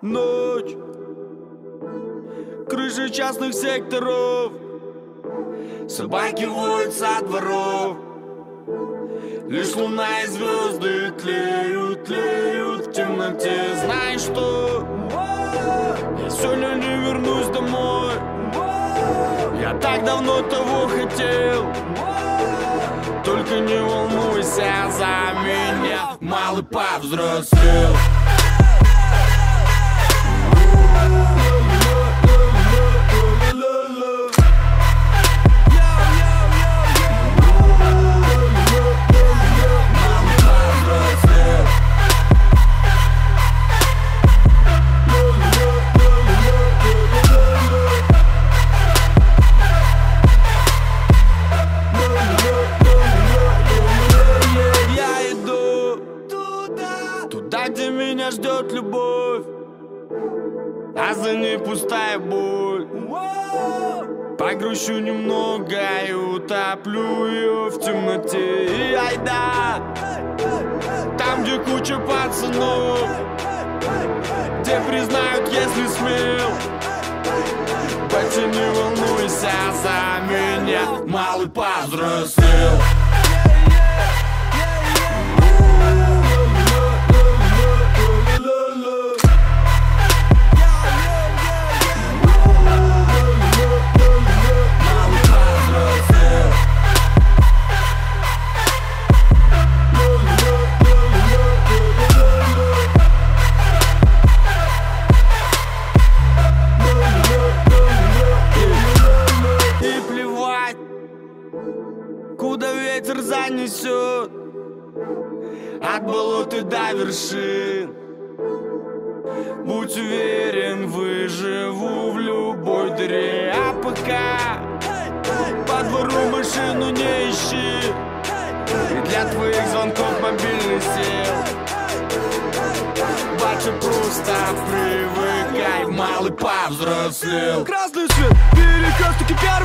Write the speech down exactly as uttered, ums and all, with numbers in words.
Ночь, крыши частных секторов, собаки воют со дворов. Лишь луна и звезды тлеют, тлеют в темноте. Знаешь что? Я сегодня не вернусь домой. Я так давно того хотел. Только не волнуйся за меня, малый повзрослел. Туда, где меня ждет любовь, а за ней пустая боль. Погрущу немного и утоплю ее в темноте. И айда, там, где куча пацанов, где признают, если смел. Батя, не волнуйся за меня, малый повзрослел. Куда ветер занесет, от болот и до вершин. Будь уверен, выживу в любой дыре. А пока по двору машину не ищи, и для твоих звонков мобильный сел. Батя, просто привыкай, малый повзрослел. Красный свет, перекресток и пиар.